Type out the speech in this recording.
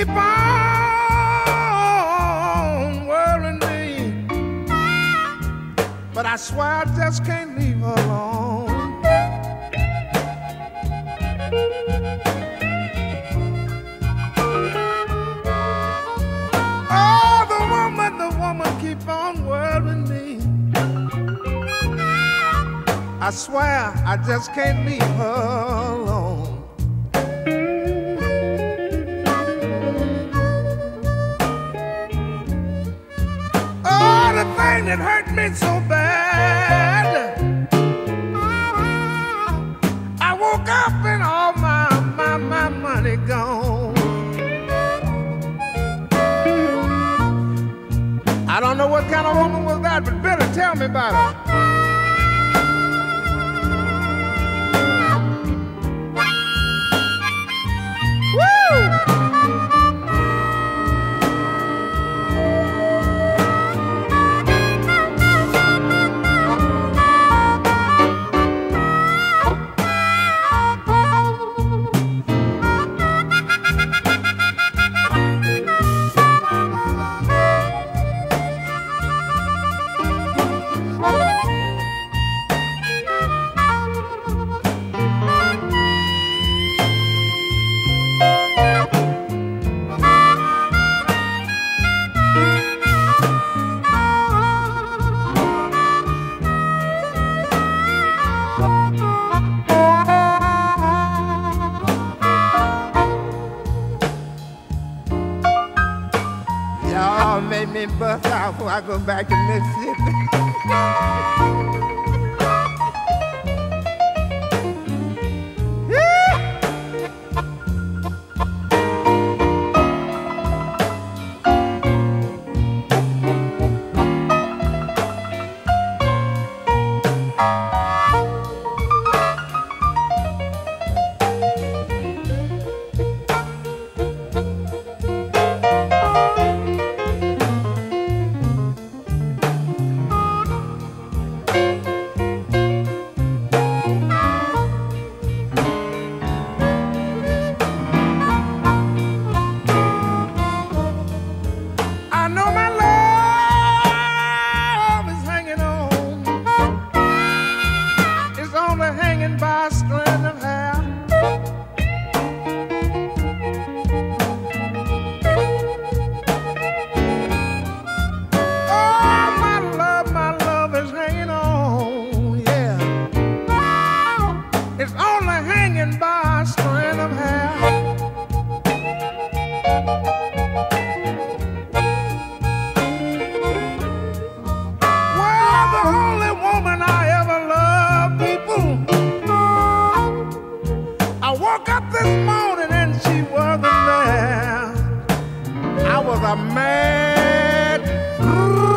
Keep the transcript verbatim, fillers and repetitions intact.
keep on whirling me, but I swear I just can't leave her alone. Oh, the woman, the woman keep on whirling me. I swear I just can't leave her alone. Oh, the thing that hurt me so bad, I woke up and all my, my, my money gone. I don't know what kind of woman was that, but Billy, tell me about her. Y'all made me bust out before I go back to Mississippi. I know my love is hanging on. It's only hanging by a strand of hair. Oh, my love, my love is hanging on, yeah. It's only hanging by a strand of hair. I woke up this morning and she wasn't there. I was a mad